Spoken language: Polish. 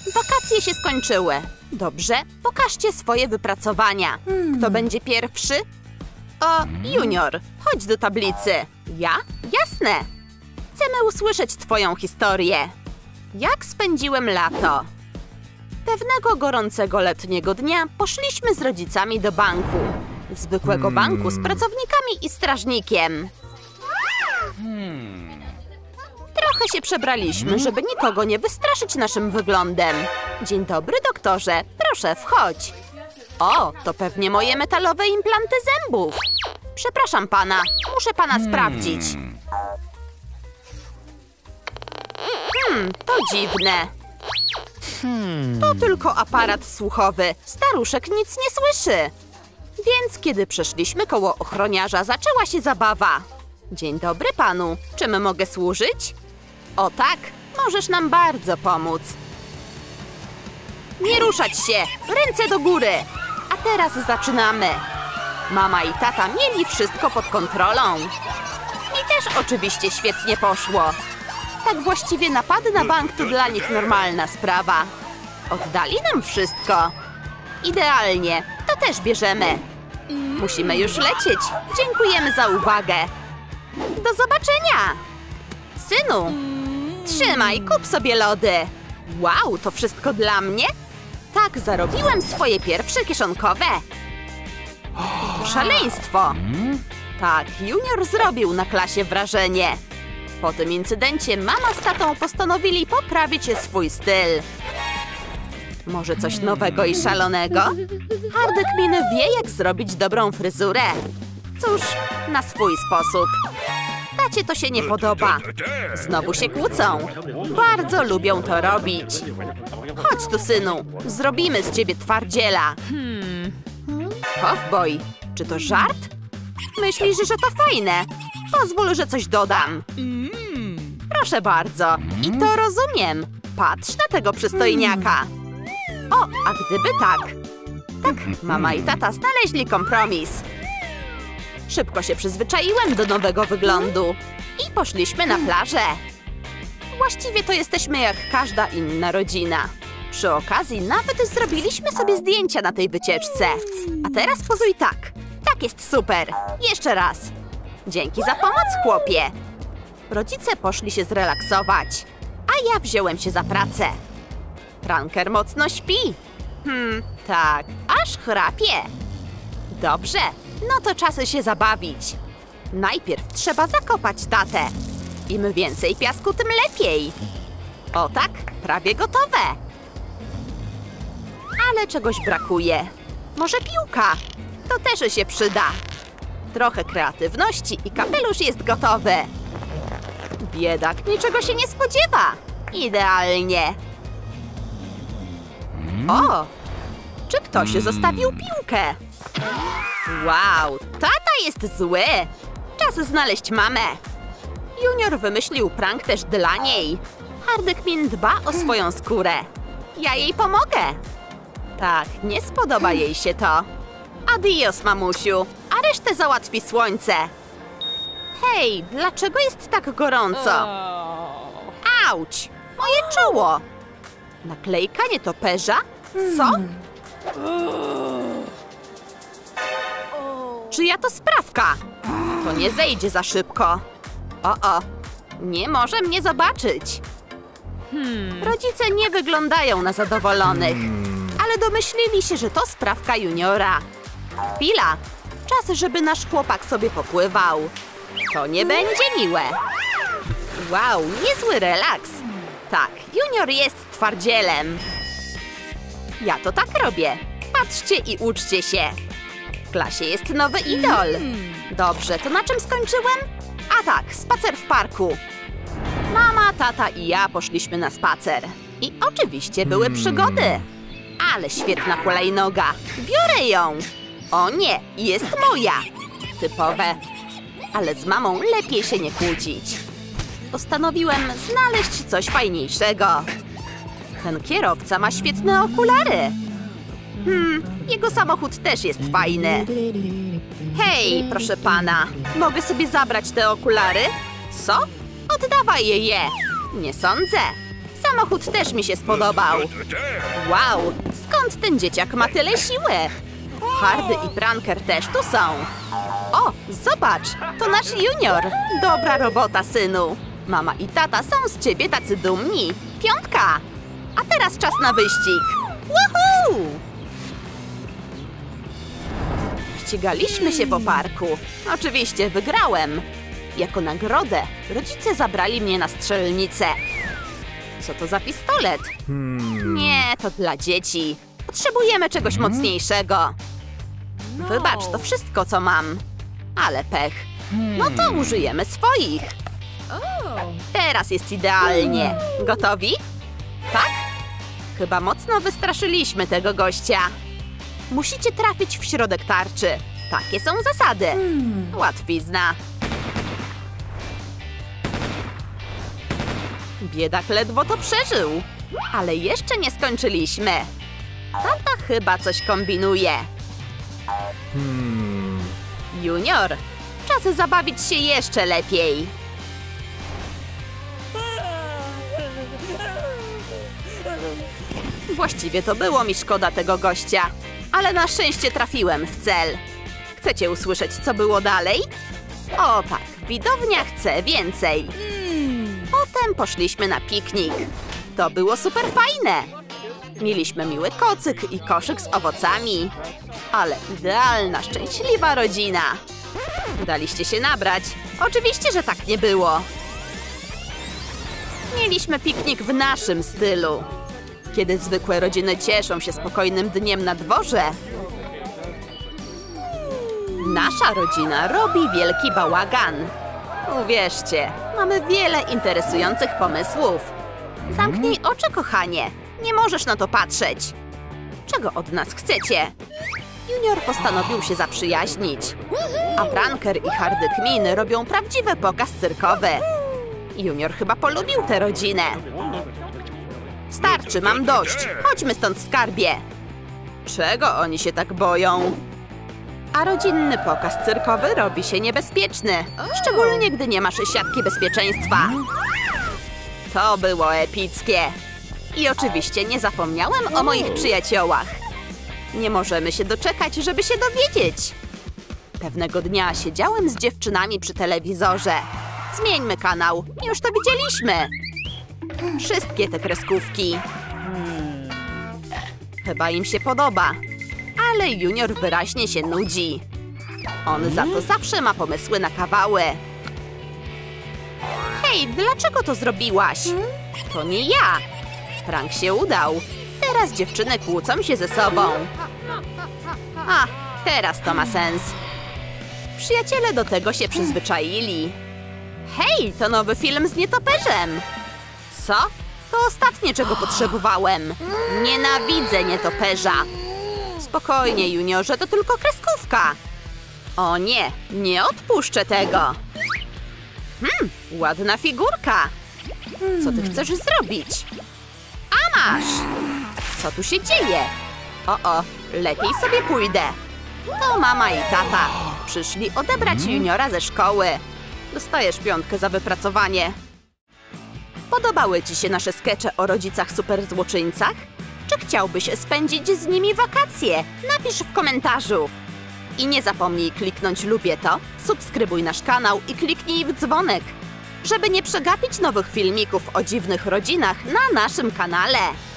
Wakacje się skończyły. Dobrze, pokażcie swoje wypracowania. Kto będzie pierwszy? O, Junior, chodź do tablicy. Ja? Jasne. Chcemy usłyszeć twoją historię. Jak spędziłem lato? Pewnego gorącego letniego dnia poszliśmy z rodzicami do banku. Zwykłego banku z pracownikami i strażnikiem. Trochę się przebraliśmy, żeby nikogo nie wystraszyć naszym wyglądem. Dzień dobry, doktorze. Proszę, wchodź. O, to pewnie moje metalowe implanty zębów. Przepraszam pana, muszę pana sprawdzić. To dziwne. To tylko aparat słuchowy. Staruszek nic nie słyszy. Więc kiedy przeszliśmy koło ochroniarza, zaczęła się zabawa. Dzień dobry panu. Czym mogę służyć? O tak, możesz nam bardzo pomóc. Nie ruszać się! Ręce do góry! A teraz zaczynamy. Mama i tata mieli wszystko pod kontrolą. Mi też oczywiście świetnie poszło. Tak właściwie napady na bank to dla nich normalna sprawa. Oddali nam wszystko. Idealnie, to też bierzemy. Musimy już lecieć. Dziękujemy za uwagę. Do zobaczenia! Synu, trzymaj, kup sobie lody. Wow, to wszystko dla mnie? Tak, zarobiłem swoje pierwsze kieszonkowe. To szaleństwo. Tak, Junior zrobił na klasie wrażenie. Po tym incydencie mama z tatą postanowili poprawić swój styl. Może coś nowego i szalonego? Hardekmin wie, jak zrobić dobrą fryzurę. Cóż, na swój sposób. Tacie to się nie podoba. Znowu się kłócą. Bardzo lubią to robić. Chodź tu, synu. Zrobimy z ciebie twardziela. Cowboy, czy to żart? Myślisz, że to fajne? Pozwól, że coś dodam. Proszę bardzo. I to rozumiem. Patrz na tego przystojniaka. O, a gdyby tak? Tak, mama i tata znaleźli kompromis. Szybko się przyzwyczaiłem do nowego wyglądu. I poszliśmy na plażę. Właściwie to jesteśmy jak każda inna rodzina. Przy okazji nawet zrobiliśmy sobie zdjęcia na tej wycieczce. A teraz pozuj tak. Tak jest super. Jeszcze raz. Dzięki za pomoc, chłopie. Rodzice poszli się zrelaksować, a ja wziąłem się za pracę. Pranker mocno śpi. Tak, aż chrapie. Dobrze, no to czas się zabawić. Najpierw trzeba zakopać tatę. Im więcej piasku, tym lepiej. O tak, prawie gotowe. Ale czegoś brakuje. Może piłka? To też się przyda. Trochę kreatywności i kapelusz jest gotowy. Biedak niczego się nie spodziewa. Idealnie. O! Czy ktoś zostawił piłkę? Wow, tata jest zły. Czas znaleźć mamę. Junior wymyślił prank też dla niej. Hardekmin dba o swoją skórę. Ja jej pomogę. Tak, nie spodoba jej się to. Adios, mamusiu, a resztę załatwi słońce. Hej, dlaczego jest tak gorąco? Auć! Moje czoło! Naklejka nietoperza? Co? Czyja to sprawka? To nie zejdzie za szybko. O, nie może mnie zobaczyć. Rodzice nie wyglądają na zadowolonych, ale domyślili się, że to sprawka Juniora. Chwila, czas, żeby nasz chłopak sobie popływał. To nie będzie miłe. Wow, niezły relaks. Tak, Junior jest twardzielem. Ja to tak robię. Patrzcie i uczcie się. W klasie jest nowy idol. Dobrze, to na czym skończyłem? A tak, spacer w parku. Mama, tata i ja poszliśmy na spacer. I oczywiście były przygody. Ale świetna hulajnoga. Biorę ją. O nie, jest moja. Typowe. Ale z mamą lepiej się nie kłócić. Postanowiłem znaleźć coś fajniejszego. Ten kierowca ma świetne okulary. Jego samochód też jest fajny. Hej, proszę pana, mogę sobie zabrać te okulary? Co? Oddawaj je. Nie sądzę. Samochód też mi się spodobał. Wow, skąd ten dzieciak ma tyle siły? Hardy i Pranker też tu są. O, zobacz, to nasz Junior. Dobra robota, synu. Mama i tata są z ciebie tacy dumni. 5. A teraz czas na wyścig. Woohoo! Ścigaliśmy się po parku. Oczywiście wygrałem. Jako nagrodę rodzice zabrali mnie na strzelnicę. Co to za pistolet? Nie, to dla dzieci. Potrzebujemy czegoś mocniejszego. Wybacz, to wszystko, co mam. Ale pech. No to użyjemy swoich. Teraz jest idealnie. Gotowi? Tak? Chyba mocno wystraszyliśmy tego gościa. Musicie trafić w środek tarczy. Takie są zasady. Łatwizna. Biedak ledwo to przeżył. Ale jeszcze nie skończyliśmy. Tata chyba coś kombinuje. Junior, czas zabawić się jeszcze lepiej. Właściwie to było mi szkoda tego gościa, ale na szczęście trafiłem w cel. Chcecie usłyszeć, co było dalej? O tak, widownia chce więcej. Potem poszliśmy na piknik. To było super fajne. Mieliśmy miły kocyk i koszyk z owocami. Ale idealna, szczęśliwa rodzina. Daliście się nabrać? Oczywiście, że tak nie było. Mieliśmy piknik w naszym stylu. Kiedy zwykłe rodziny cieszą się spokojnym dniem na dworze, nasza rodzina robi wielki bałagan. Uwierzcie, mamy wiele interesujących pomysłów. Zamknij oczy, kochanie. Nie możesz na to patrzeć. Czego od nas chcecie? Junior postanowił się zaprzyjaźnić. A Pranker i Hardy Kminy robią prawdziwy pokaz cyrkowy. Junior chyba polubił tę rodzinę. Starczy, mam dość. Chodźmy stąd, skarbie. Czego oni się tak boją? A rodzinny pokaz cyrkowy robi się niebezpieczny. Szczególnie, gdy nie masz siatki bezpieczeństwa. To było epickie. I oczywiście nie zapomniałem o moich przyjaciołach. Nie możemy się doczekać, żeby się dowiedzieć. Pewnego dnia siedziałem z dziewczynami przy telewizorze. Zmieńmy kanał. Już to widzieliśmy. Wszystkie te kreskówki. Chyba im się podoba. Ale Junior wyraźnie się nudzi. On za to zawsze ma pomysły na kawały. Hej, dlaczego to zrobiłaś? To nie ja. Prank się udał. Teraz dziewczyny kłócą się ze sobą. A, teraz to ma sens. Przyjaciele do tego się przyzwyczaili. Hej, to nowy film z nietoperzem. Co? To ostatnie, czego potrzebowałem. Nienawidzę nietoperza. Spokojnie, Juniorze, to tylko kreskówka. O nie, nie odpuszczę tego. Ładna figurka. Co ty chcesz zrobić? A masz! Co tu się dzieje? O, lepiej sobie pójdę. To mama i tata. Przyszli odebrać Juniora ze szkoły. Dostajesz 5 za wypracowanie. Podobały ci się nasze skecze o rodzicach superzłoczyńcach? Czy chciałbyś spędzić z nimi wakacje? Napisz w komentarzu. I nie zapomnij kliknąć lubię to, subskrybuj nasz kanał i kliknij w dzwonek, żeby nie przegapić nowych filmików o dziwnych rodzinach na naszym kanale.